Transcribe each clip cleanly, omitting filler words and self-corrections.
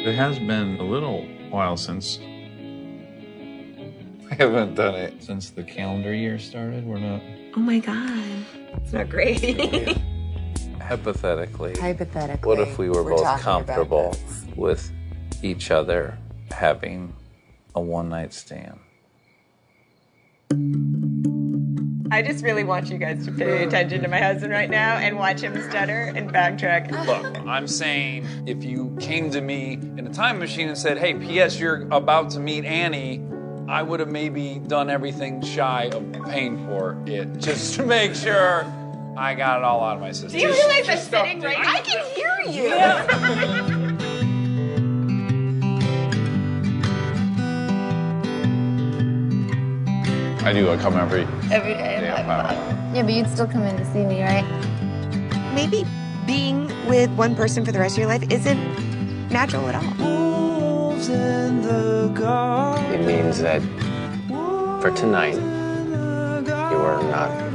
It has been a little while since. I haven't done it since the calendar year started. We're not. Oh my God. It's not great. Hypothetically, Hypothetically, what if we were we're both talking comfortable about this. with each other having a one-night stand? I just really want you guys to pay attention to my husband right now and watch him stutter and backtrack. Look, I'm saying if you came to me in a time machine and said, hey, P.S., you're about to meet Annie, I would have maybe done everything shy of paying for it just to make sure I got it all out of my system. Do you realize I'm sitting right? I can hear you. I do. I come every day. Yeah, but you'd still come in to see me, right? Maybe being with one person for the rest of your life isn't natural at all. It means that for tonight, you are not.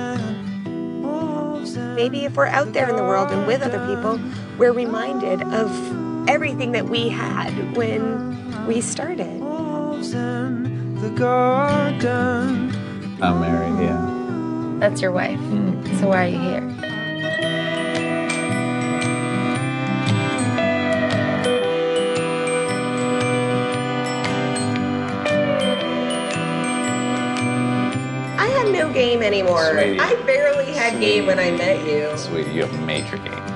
Maybe if we're out there in the world and with other people, we're reminded of everything that we had when we started. I'm married, yeah. That's your wife. So why are you here? I have no game anymore. Sweetie. I barely had game when I met you. Sweetie, you have major game.